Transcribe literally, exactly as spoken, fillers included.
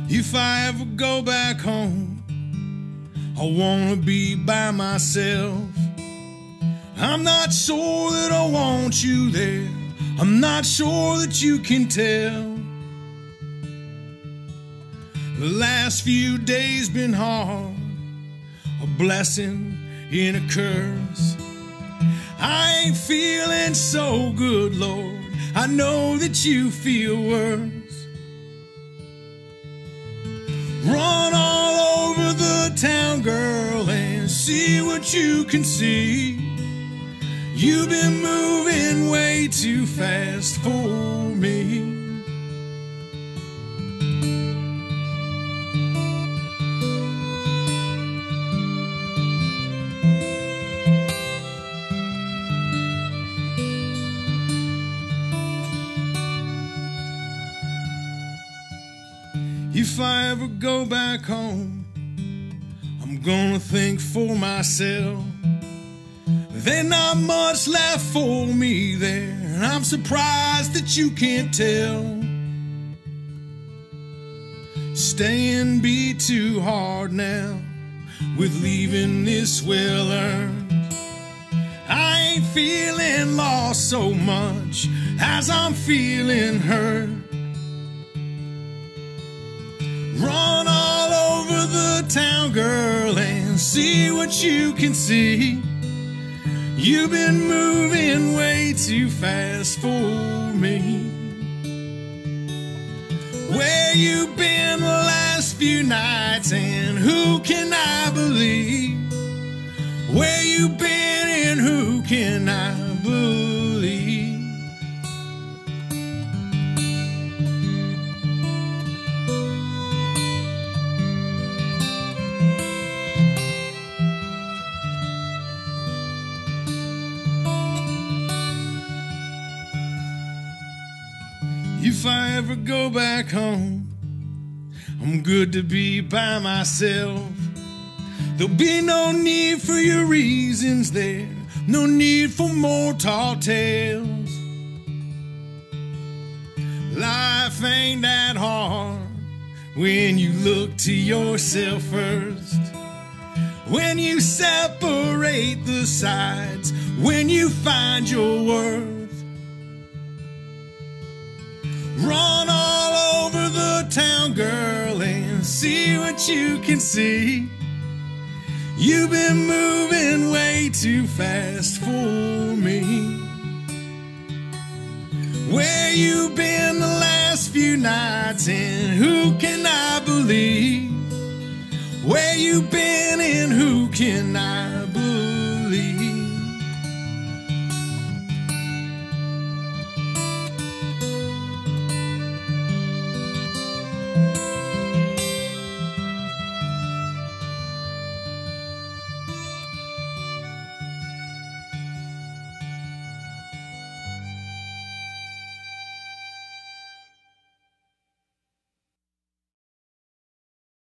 If I ever go back home, I wanna be by myself. I'm not sure that I want you there. I'm not sure that you can tell. The last few days been hard, a blessing in a curse. I ain't feeling so good, Lord. I know that you feel worse. Run all over the town, girl, and see what you can see. You've been moving way too fast for me. If I ever go back home, I'm gonna think for myself. There's not much left for me there, and I'm surprised that you can't tell. Staying be too hard now, with leaving this well earned. I ain't feeling lost so much as I'm feeling hurt. Run all over the town, girl, and see what you can see. You've been moving way too fast for me. Where you been the last few nights, and who can I believe? Where you been and who can I believe? If I ever go back home, I'm good to be by myself. There'll be no need for your reasons there, no need for more tall tales. Life ain't that hard when you look to yourself first. When you separate the sides, when you find your worth. Run all over the town, girl, and see what you can see. You've been moving way too fast for me. Where you been the last few nights, and who can I believe? Where you been and who can I